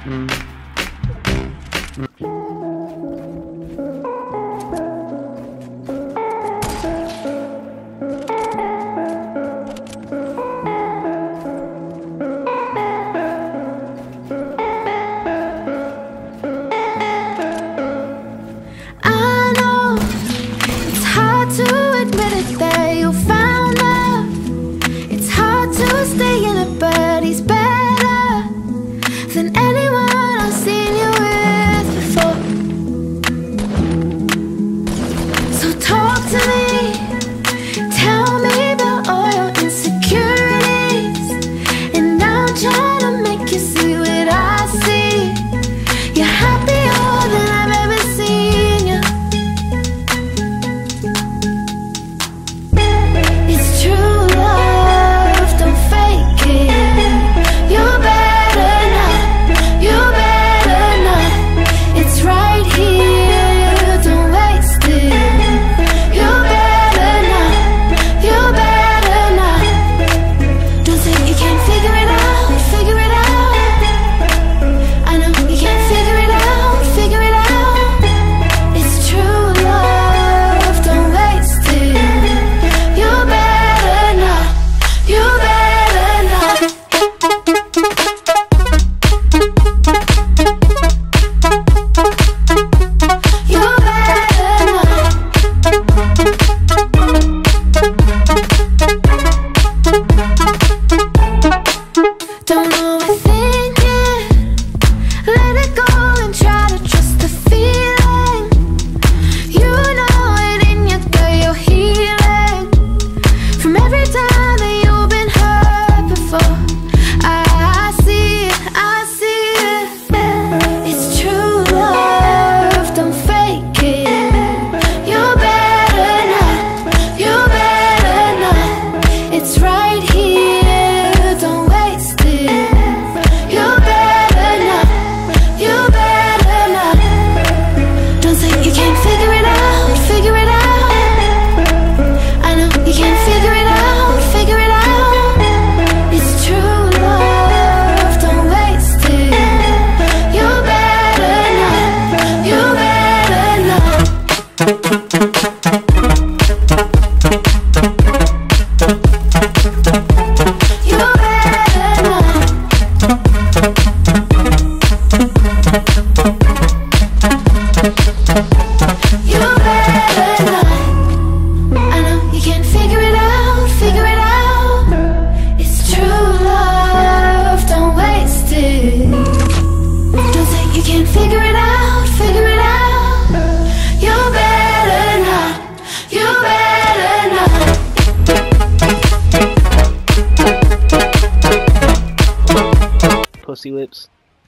Pussy lips.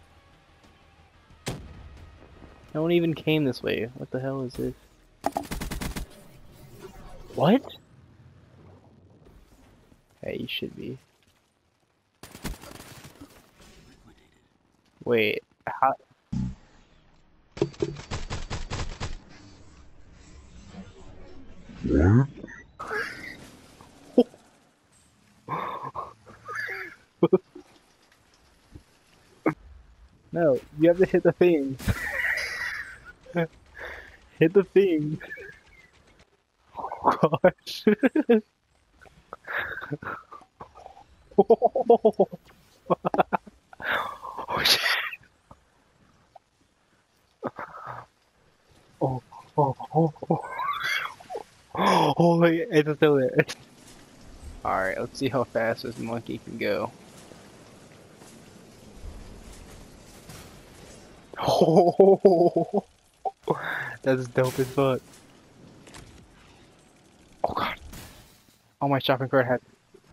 No one even came this way. What the hell is this? What? Hey, you should be. Wait, how? No, you have to hit the thing. Hit the thing. Oh gosh. Oh shit. Oh, it's still there. Alright, let's see how fast this monkey can go. Oh, that's dope as fuck. Oh god. Oh, my shopping cart had.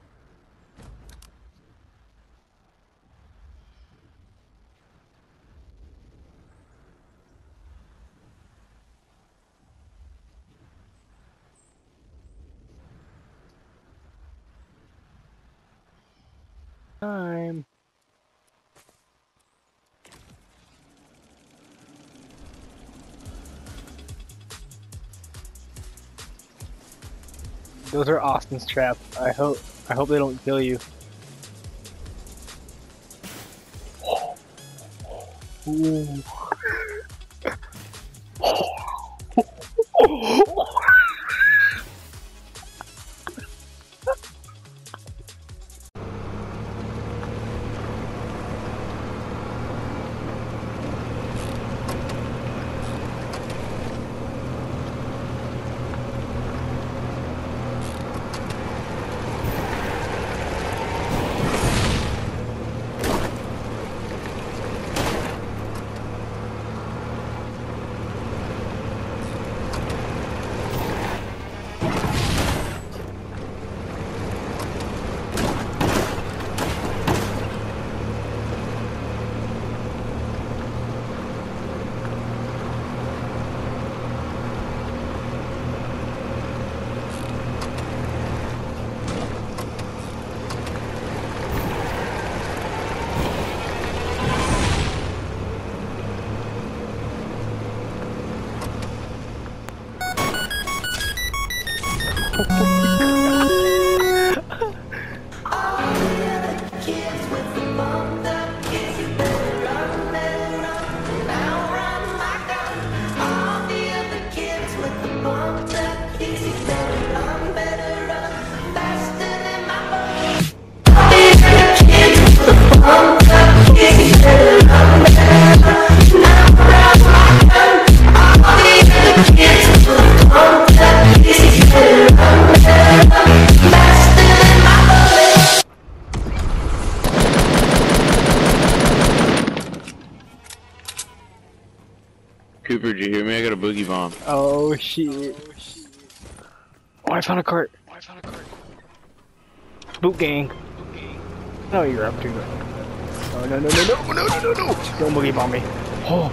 Time. Those are Austin's traps. I hope they don't kill you. Ooh. Cooper, did you hear me? I got a boogie bomb. Oh shit. Oh, I found a cart. Boot gang. No, you're up to it. Oh, no. Don't boogie bomb me. Oh.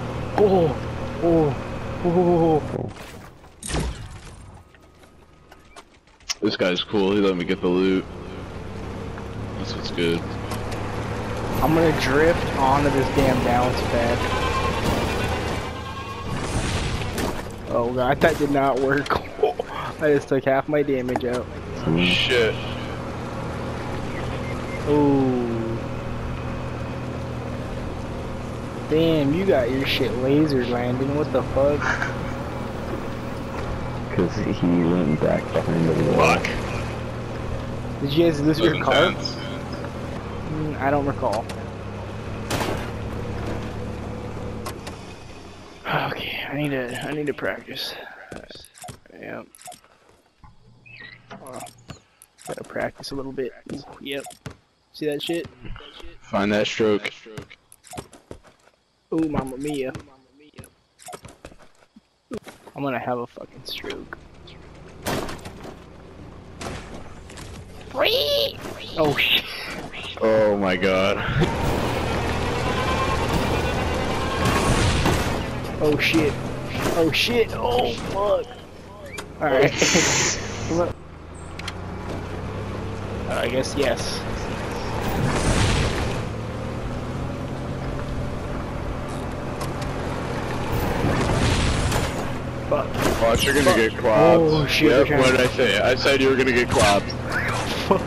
This guy's cool. He let me get the loot. That's what's good. I'm gonna drift onto this damn bounce pad. Oh god, that did not work. I just took half my damage out. Shit. Ooh. Damn, you got your shit laser landing. What the fuck? Because he went back behind the wall. Fuck. Did you guys lose your car? Intense. I don't recall. Okay, I need to practice. Yep. Gotta practice a little bit. Yep. See that shit? Find that stroke. Ooh, mamma mia. I'm gonna have a fucking stroke. Free! Oh shit. Oh my god. Oh shit. Oh shit. Oh fuck. Alright. I guess yes. Fuck. Watch, you're gonna get clapped. Oh shit. Yep, what did I say? I said you were gonna get clapped. Fuck.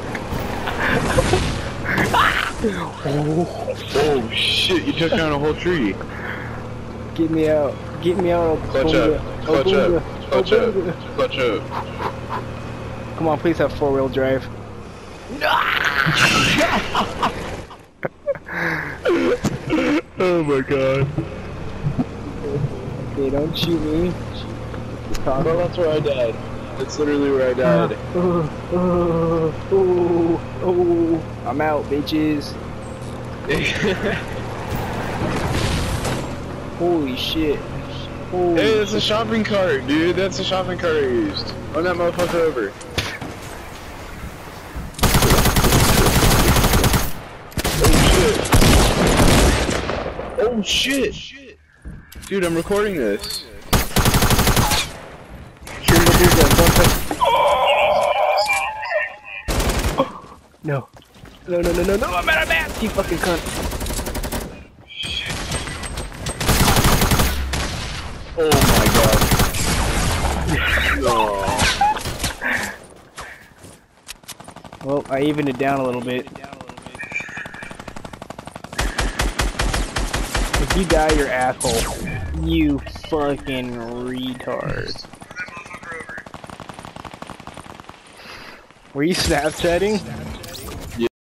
Oh shit, you took down a whole tree. Get me out. Get me out. Clutch up. Clutch up. Clutch up. Clutch up. Come on, please have 4-wheel drive. Oh my god. Okay, don't shoot me. Well, that's where I died. That's literally where I died. I'm out, bitches. Holy shit. Holy Hey, that's a shopping cart, dude. That's a shopping cart I used. Run that motherfucker over. Oh shit! Dude, I'm recording this. No. No, I'm out, you fucking cunt. Oh my god. No. Well, I evened it down a little bit. You die, your asshole. You fucking retard. Were you Snapchatting?